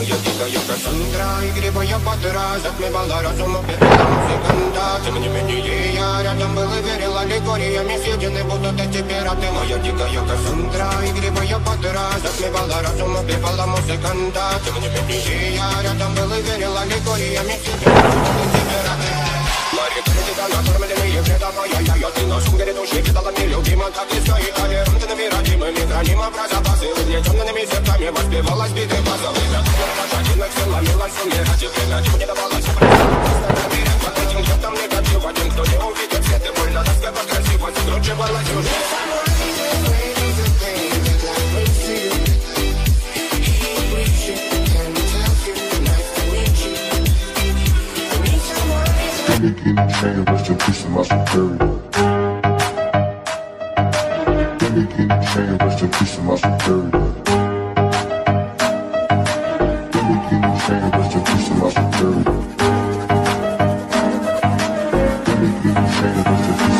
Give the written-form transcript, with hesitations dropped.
Моя дикая Кассандра, игривая подра, затмевала разум, убивала музыканта. Тем не менее я рядом был и верил, аллегориями съедены будут эти пираты. Моя дикая Кассандра, игривая подра, затмевала разум, убивала музыканта. Тем не менее я рядом был и верил, аллегориями съедены будут эти пираты. Мария Кредита, накормленные предавая я ты нашим грядущий кидала нелюбима, как и стоит толерантными родимыми, хранимо про запасы, угнетенными сердцами воспевалась биты базовые. Рожденных сил ломилась умирать, и принять не давалась под этим чертом негатив, один, кто не увидит свет, и больно тоска покрасиво, закручивалась уже. Making a chain, rest in peace in my security. Making a chain, rest in peace in my security. Making a chain, rest in peace in my security. Making a chain, rest in peace.